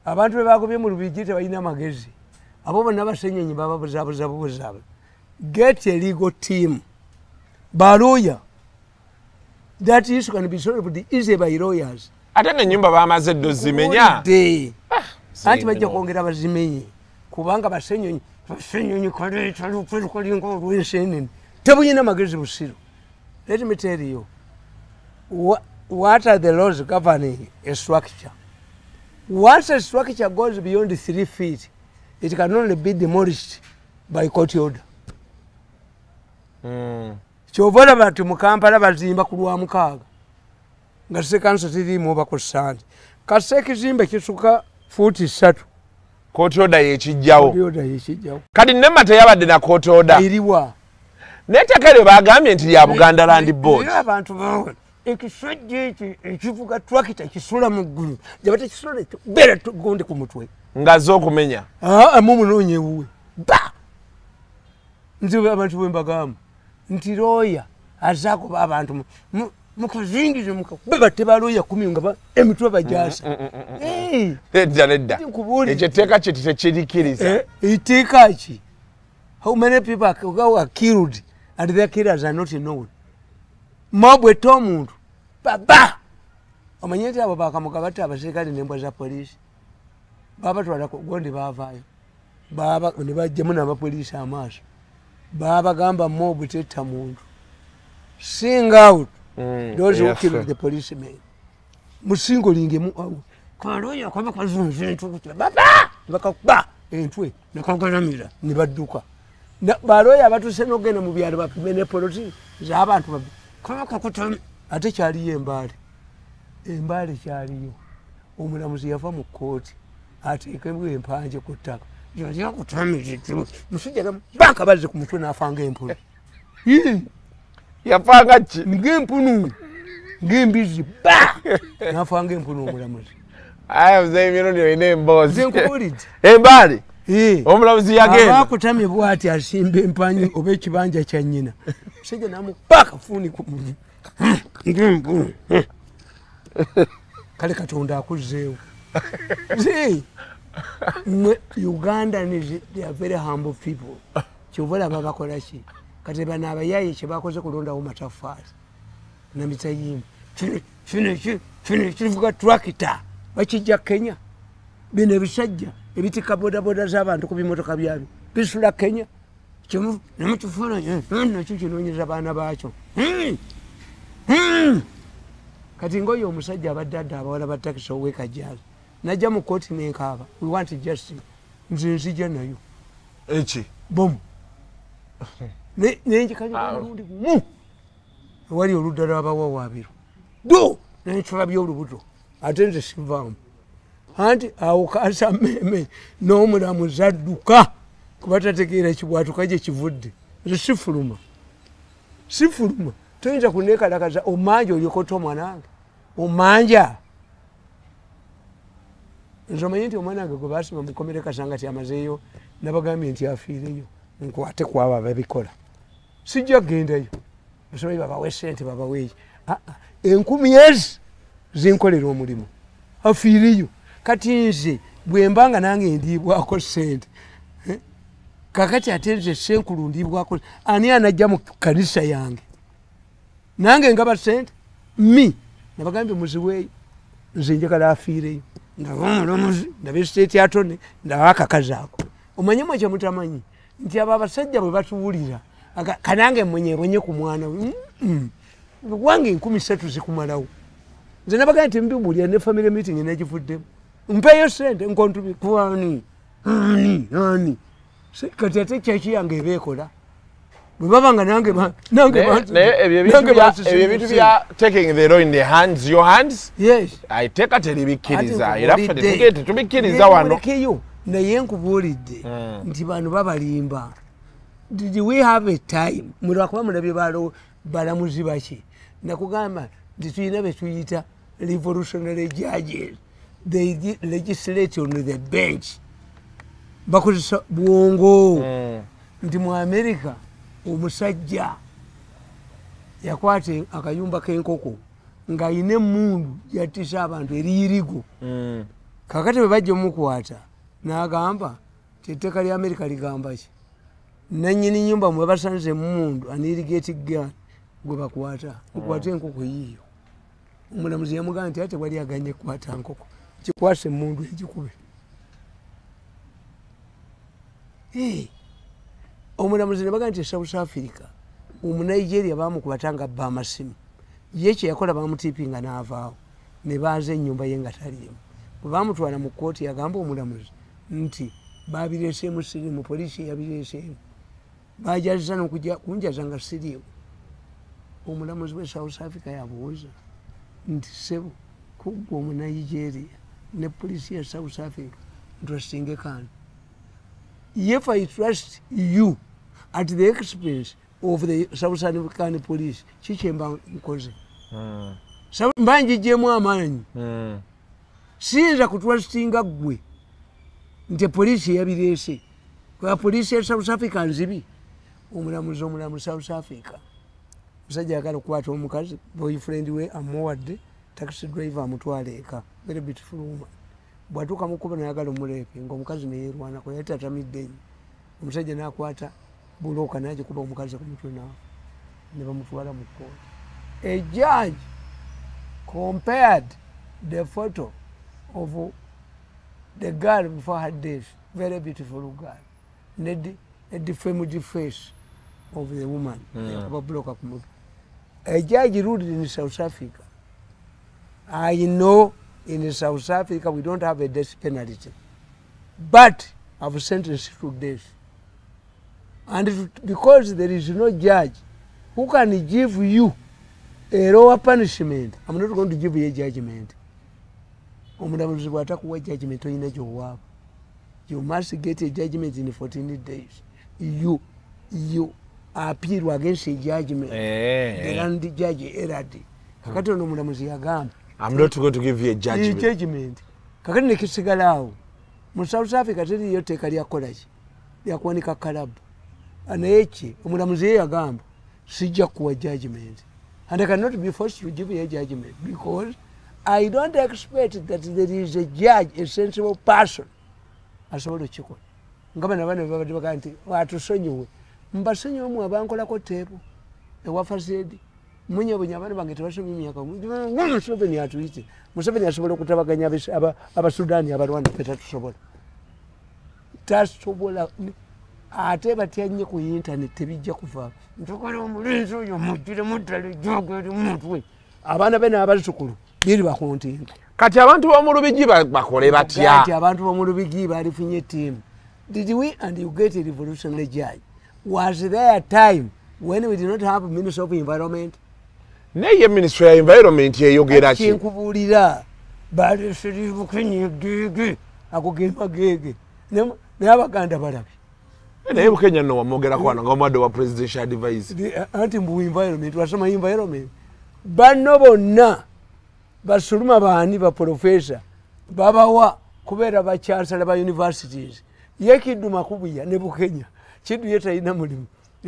abantu bebagobye mu lubigi tebalina amagezi abo bonna basenyenyi bababuzabuzabubuzabu get a legal team balawyer that issue can be solved easy by lawyers ate n'ennyumba bamaze ddo zimenya anti bajja kwongera bazimenye kubanga basenyonyi kaleetalukalinga olwensenene tebuyina magezi busiro. Let me tell you what are the laws governing a structure. Once a structure goes beyond 3 feet, it can only be demolished by court order. Kyova olaba nti mu Kampala bazimba ku Lwamukaaga nga sekanso zirimu oba ku Sande kase ekizimbe kisuka fuuti 3 court order yekijjawo yekijjawo kati Nema teyabadde na court order eriwa n'ettaka lyo bagambye nti lya Buganda Land Board. Abantu bawe ekisajja eki ekivuga tractor kisula mu ggulu jabate kisula bera tugonde ku mutwe ngazo okumenya mumunonye wuwe ba nziwe abantu bwembagamba nti lawyer azaako abantu mukuzingize mukakubeba tebaloya 10 nga emitwe bajasa nedda ekyo etteeka kye tekirikiriza iteeka ki how many people are killed and their killers are not known mabwe to omuntu baba omanye nti abo bakamuka batta abaserikale n'embwa za poliisi babatwala ku gondi baavaayo baba ne bajjamu n'abapoliisi amaaso babagamba mobu tetta muntu sing out those who killed the policemen musingolingemu awo kaloya kwaba kwazunze entukuta baba bakakuba entwe nakagalamira ne badduka baloya abatuse n'ogenda mu byalo bapimene polisi z'abantu babbi kakakuta ate kyaliyo embaale kyaliyo omulamuzi yava mu kkooti ateekemu empanje ku ttaka musajja baka bazze ku mutwe n'afanga empunu yafanga ki ng'empunu ng'embizi ba n'afanga empunu omulamuzi ine emboozi nkubulidde embaale omulamuzi yagenda abakutamye bw'ati asimba empanyi oba ekibanja kya nnyina musajja n'amubaka fuuni ku munyi ng'empunu kale Katonda akuzzeewo Ugandans, they are very humble people. Chovola baba kola ki. Kati bana abayayi kye bakoze kulondawo mataffaali. Namitayimba. Kivuga tractor. Bakijja Kenya. Bino ebisajja ebitika bodaboda z'abantu ku bimotoka byabyo. Bisula Kenya. Kimu namukifaananyi nakyo kinoonyeza baana baakyo. Kati ngoyo omusajja abadde adda abawala ba takisi ow'eka jazz. Najja mu kooti n'enkaaba. We want justice. Nze nzija nayo. Eki. Bomu. Nenjikanya olundi gumu. Wali oludda lw'abawawaabiro. Do! N'enkyula by'olubuto. Ate nze sivaamu. Anti awo kaasa mmemme n'omulamuzi adduka kuba tategeera ekibwatuka gye kivudde. Nze sifuluma. Sifuluma. Toyinza kunneekalakaza omanja olyokotta omwanange. Omanja. Nze omanyi nti omwana wange gwe baasima mukomere Kasanga ti amazeeyo nabagambye nti afiireyo nkwate kwabo ababikola. Sijja kugendayo. Basobola babawe ssente babaweeki. Enkumi ezi zinkolera omulimu. Afiireyo. Kati nze bwe mbanga nange ndiibwako ssente. Kakati ate nze Ssenkulu ndiibwako ani anajja mu kanisa yange. Nange ngaba ssente nabagambye muziweeyo. Nze njagala afiireyo. Ndaba omulamuzi ndaba state atone ndaba akakazi ako. Omanyimu ekyo mutamanyi nti abo abasajja bwe batuwulira kanange mwenyebwenye ku mwana wange 13 zikumalawo. Nze nabagambye nti mbibuulira ne family meeting negivuddemu. Mpeeyo ssente nkontubi kwani kati ate kyaki yange ebeekola bwe babanga nange ebyo bintu bya taking the law in the hands, your hands. Yes. Aiteeka teribikkiriza era ffe tetubikkiriza wano. Naye nkubuulidde nti bano babalimba. Did we have a time mulwakuba mulabye balamuzi baki nakugamba nti tulina be tuyita revolutionary judges. They legislate on the bench. Bakozesa bwongo nti mu America omusajja yakwate akayumba k'enkoko ng'ayina emmundu yattisa abantu eriyirigo kakati bwe bajja omukwata n'agamba etteeka lya Amerika ligamba ki nannyini nyumba mwe basanze mundu anirigate gun gwe bakwata mukwate enkoko yiyo omulamuzi yamugamba nti ate wali aganye kukwata nkoko kikwase mundu ekikube omulamuzi ne bagamba nti South Africa omunigeria bamukubatanga bba amasimu ye kyeyakola bamutipinga n'avaawo ne baaza ennyumba ye nga taliimu bwe bamutwala mu kkooti yagamba omulamuzi nti babireeseemu siriimu poliisi yabireeseemu bajaza nokuja kunjaza nga siriimu omulamuzi we South Africa yabuuza nti sebo kuggwa omunigeria ne poliisi ya South Africa ntrustingekani if I trust you at the expense of the South African police kikyemba nkoze mba njigyemu amaanyi siyinza kutrustinga ggwe nti poliisi yabireese kwa poliisi ya South Africa nzibi omulamu South Africa musajja yagala okukwata omukazi boyfriend we amuwadde taxi driver amutwala eka very beautiful woman bwatuuka mukuba nayagala omuleepe ngaomukazi neyerwanako yali tatamidde nnyo omusajja nakwata bulooka nagikuba omukazi ku mutwe nawe ne bamutwala mu kkooti. A judge compared the photo of the girl before her death, very beautiful girl, a deformed face of the woman. A judge ruled in South Africa. I know in South Africa we don't have a death penalty, but I've sentenced to death. And because there is no judge who can give you a lower punishment, I'm not going to give you a judgment. You must get a judgment in 14 days. You appeal against a judgment. The land judge eradi. Kakati ono mulamuzi yagamba, I'm not going to give you a judgment. Kakati nekisigalawo. Mu South Africa teri yoteeka lyakola ki? Lyakuwanika kalabu. Anayechi omulamuzi yagamba sijja kuwa judgment. And I cannot be forced to give you a judgment because I don't expect that there is a judge, a sensible person, asobola okikola. Ngaba nabana babadde bagamba nti watusonyiwe. Mbasonyiwe mu abankolako teepo ewafa zedi. Munyobonya abana bange tebasomye emyaka Museveni atuyite. Museveni asobola okutabaganya abasudani abalwana peta tusobola. Tasobola ate batya nnyo ku internet tebijja kuva. Ntukola omulinzi oyo mujjire muddala ejjoogo eri mutwe. Abaana be n'abazzukulu biri bakontinga. Kati abantu b'omu Lubigi bakole batya? Kati abantu b'omu Lubigi balifunye ttiimu. Did we and you get a revolutionary judge? Was there a time when we did not have a Minister of Environment? Naye Ministry ya Environment yeyogera ki? Kyenkubuulira baleseri Bukenya geege akugema geege n'Abaganda balabi. Naye Bukenya nno wamwogerako wano nga omwadde wa presidential advice. Anti mbu environment wasoma environment. Bano bonna basuluma baani ba professor babawa kubeera ba chancellor ba universities. Ye Kiddu Makubuya ne Bukenya Kiddu ye talina mulimu.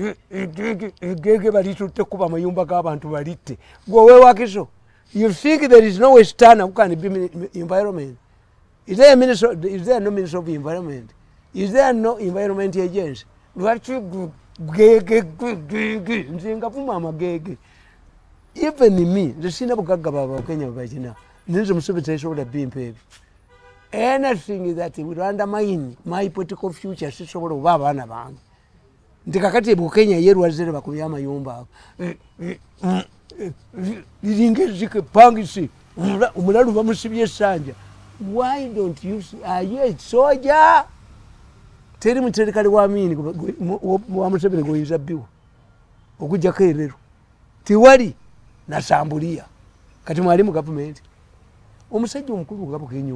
Egege balitutte kuba amayumba g'abantu balitte. Gwe weewakiso. You think there is no Westerner who can be environment? Is there no Minister of Environment? Is there no environment agency? Lwaki gege nzinga vuma amagege. Even me, nze sina bugagga baba Kenya babakina. Nze Museveni tasobola bimpa ebyo. Anything that will undermine my political future sisobola oba abaana bange. Nti kakati Bukenya yerwazire bakubya amayumba ago. Liringe zike pangisi omulalu bamusibye essanja. Why don't you see? Are you a soldier? Teri muterikali wa amini wa Museveni goyinza biwa okujjako erero tiwali nasambulia kati mwali mu government omusajja omukulu nga Bukenya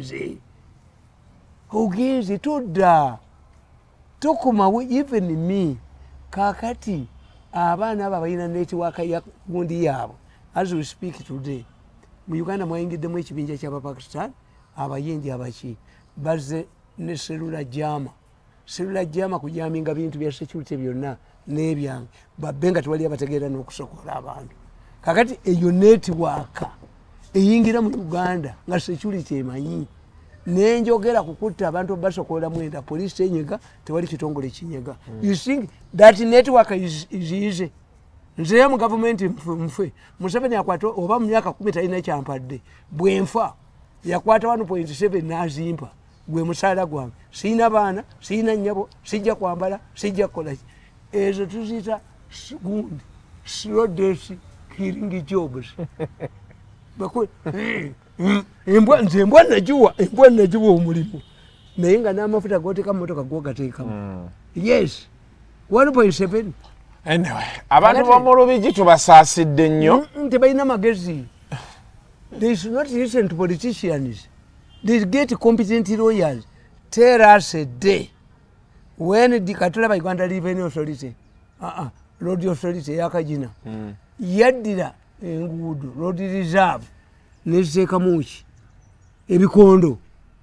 ogenze todda tokuma even me kakati abaana abo balina netiwaka ya gundi yaabo as we speak today mu Uganda mwayingiddemu ekibinja ky'Abapakistan abayindi abaki bazze ne selula jama kujaminga bintu bya security byonna n'ebyange babbe nga tewali abategeera n'okusokola abantu kakati eyo network eyingira mu Uganda nga security emanyi nenjogera kukutta abantu basokola mwenda police tenyega tewali kitongole kinyega. You think that network is easy? Nze mu government mfe Museveni akwata oba mu myaka 10 talina kyampadde bwenfa yakwata 1.7 nazimpa gwe musala gwange sina baana sina nyabo sijja kwambala sijja kola ezo tuzita gundi slow death killing jobs bakwe embwa najuwa omulimu naye nga n'amafuta goteka motoka gogateekamu. Yes 1.7. Anyway, abantu b'omu Lubigi tubasaasidde nnyo. Tebalina magezi. They should not listen to politicians. They get competent lawyers. Tell us a day when the Katula by Uganda Revenue Authority, Road Authority, Yakajina, yaddira enguudo road reserve neziteeka muki ebikondo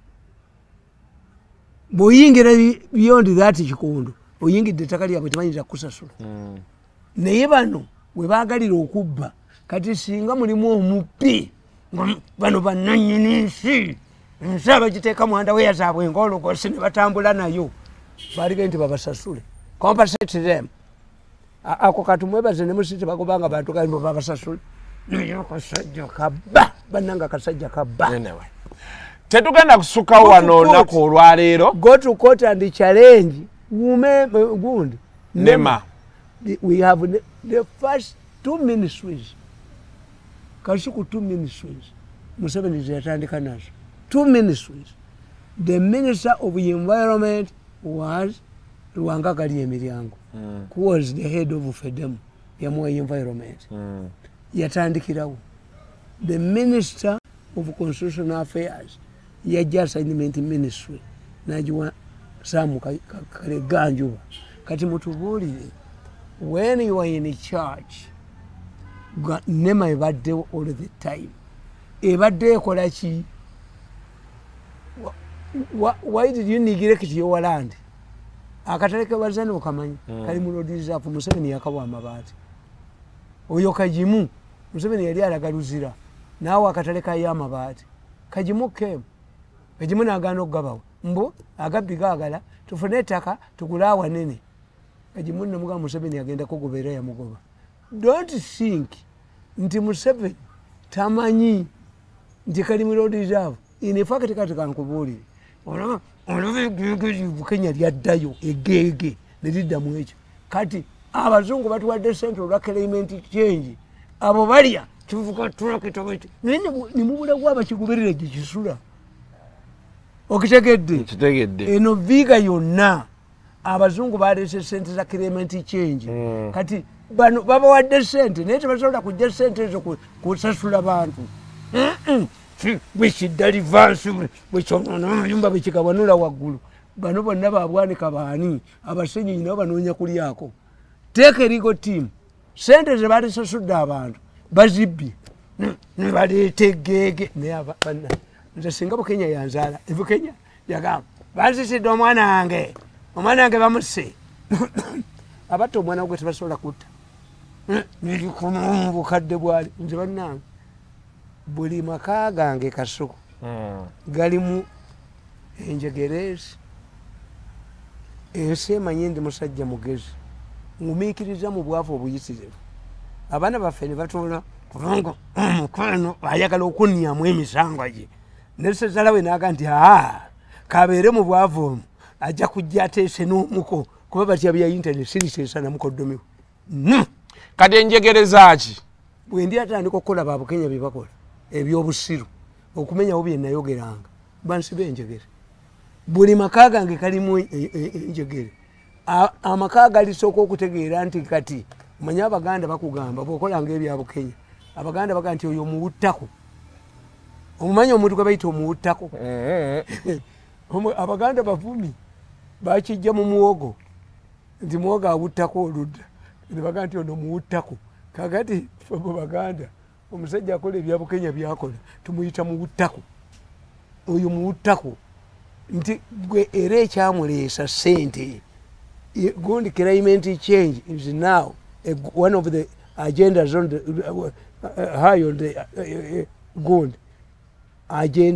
bw'oyingira beyond that kikondo oyingidde ettaka lyabwe tebayinza kusasula. Naye bano we baagalira okubba kati singa mulimu omuppi bano bannannyini nsi nsi abagiteeka muhanda weya zaabwe ng'ologosi ne batambula nayo baalige nti babasasule compensate them. Ako katumwebaze ne musite bagobanga bantu kali babasasule nayo kasajja kabba bannanga kasajja kabba. Anyway, tetugenda kusuka wano olunaku olwaleero. Go to court and challenge Gundi Nema. We have the first 2 ministries. Kashuku 2 ministries. Museveni is yatandika nazo. 2 ministries. The Minister of the Environment was Luanga Emilyango, who was the head of FEDEM, Yamwa Environment. Yatandikirawo. The Minister of Constitutional Affairs, Yaja Assignment Ministry, Najwa Samu Kareganjuba. Kati mutubulire, when you are in charge, Nema ebadde all the time. Ebadde ekola ki? Why did you neglect your land? Akatale kabazani okamanyi kali mu road reserve Museveni yakawa amabaati. Oyo kajimu Museveni yali alagaluzira naawe akatale kayo amabaati. Kajimu kemu. Kajimu n'agaana okugabawo. Mbu agabbi gaagala tufune ettaka tugule awanene. Kajimu n'amugamba Museveni agenda kugoberera yamugoba. Don't think nti Museveni tamanyi nti kali mu road reserve. In fact kati kankubuulire. Kenya lyaddayo egege neriddamu ekyo kati abazungu batuwadde central reclaimment change abo balya kivuga tulakito ekyo nimubula gwaba kiguberere gikisula okitegedde eno viga yonna abazungu balese sente za reclaimment change kati bano babawadde sente naye tebasobola kujja sente ezo kusasula bantu bwekidalivansi bwekyononayumba bwekikawanula waggulu bano bonna babwanika baani abasenyi nabo banoonya kulyako. Take a legal team. Sente ze balisasudde abantu bazibbye ne baleeta egeege naye banna nze singa Bukenya yanzaala Bukenya yagamba banzisidde omwana wange bamuse abatta omwana gwe tebasobola kutta nilikomu bukadde bwali nze bannange buli maka gange Kasuku galimu enjegerezi ensi emanyi ndi musajja mugezi ngumiikiriza mu bwavu obuyitirivu. Abaana baffe ne batoola kubanga omukwano ayagala okunnyamu emisango gye nesezala we naaga nti kabeere mu bwavu omu ajja kujja ateese n'omuko kuba batya bya internet siriteesa namukoddomewo kati enjegereza ki bwe ndi atandika okukola Babukenya bye bakola ebyobusiru okumenyawo bye nayogeranga bansibe enjegere buli maka gange kalimu enjegere amaka galisooka okutegeera nti kati manya Abaganda bakugamba bw'okolanga ebya Bukenya Abaganda baga nti oyo omuwuttako omumanyi omuntu gwe bayita omuwuttako Abaganda bavumi bakijja mu muwogo nti muwogo awuttako oludda ne baga nti ono omuwuttako kakati ffe mu Baganda omusajja akola ebya Bukenya byakola tumuyita muwuttako oyo muwuttako nti gwe era ekyamuleesa sente Gundi climate change is now one of the agendas on the high on the Gundi agenda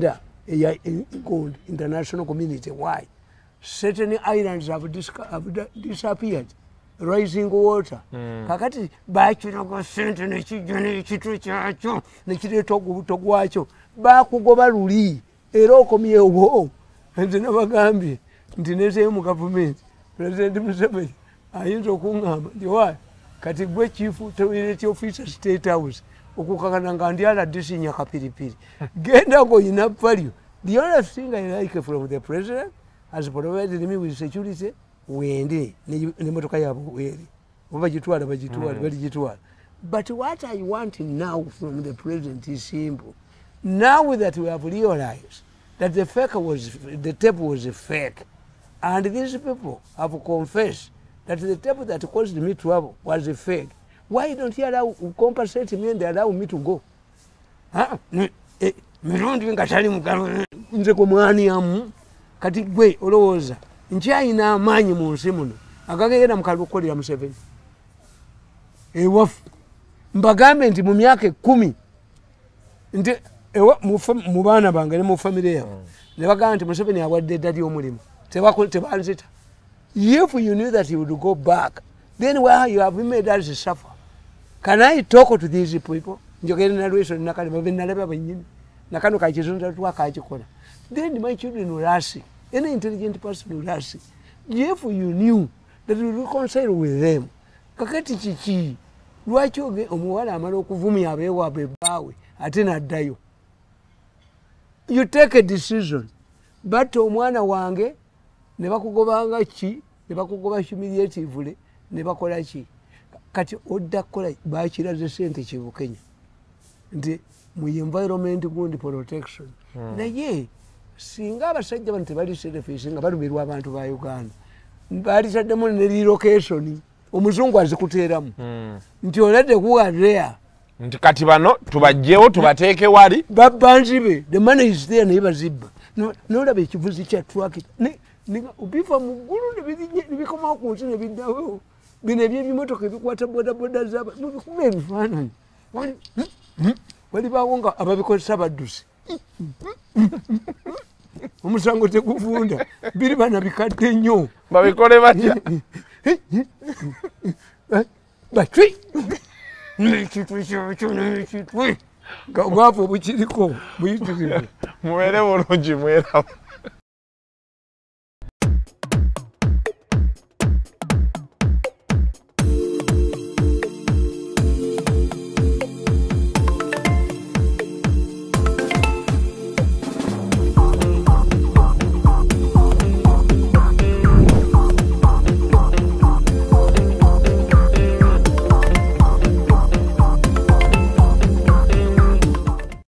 called international community. Why? Certain islands have disappeared. Rising water. Kakati bachirako sente nekijjo nekitu kyacho nekireta ogubuto gwacho bakugoba luli era okomyewo nze nabagambye nti neze mu government President Museveni ayinza okuŋŋamba nti wa kati gwe chief toilet officer State House okukakana nga ndi ala disinya kapiripiri genda ngoyina value. The only thing I like from the president has provided me with security wende nemotoka yabo weri bagitwala bagitwala. But what I want now from the president is simple. Now that we have realized that the tape was fake, and these people have confessed that the tape that caused me trouble was fake, why don't you compensate me and allow me to go? Mirundi ngatali mugalo nze ko mwani amu kati gwe olowooza nkyayina amaanyi mu nsi muno agagenda mukalukolera Museveni ewafu mbagambe nti mu myaka 10 nti mu baana bange ne mu family yawe ne bagamba nti Museveni awadde eddali omulimu tebanzita. If you knew that you would go back, then why you have made us suffer? Can I talk to these people? Njogere na Lweso nakali babenalaba banyini nakano kachizonda twakachikola. Then my children will ask, any intelligent person will ask, if you knew that you reconcile with them, kakati chichi lwaki omuwala amala okuvumya abeewa abebawe ate naddayo. You take a decision, but omwana wange ne bakugobanga ki ne bakugoba humiliatively ne bakola ki kati odda kola bakiraze sente Kibukenya nti mu environment good protection. Naye singa abasajja bano tebali selfish nga balumirwa abantu ba Uganda bali taddemu ne relocation omuzungu azikuteeramu nti olede kuwa there nti kati bano tubajjewo tubateeke wali babbanzibe the money is there naye bazibba nolaba ekivuzi kya truck ubiva mu ggulu ne bikoma ku nsi ne biddawo bino ebyebimotoka ebikwata bodaboda zaba mubikuba ebifaananyi walibaawo nga ababikozesa baddusi omusango teguvunda biri bana bikadde nnyo babikole batya batwi n'ekitu kyakyo n'ekitwe nga obwavu obukiriko buyitirivu mubeere bulungi mweramu.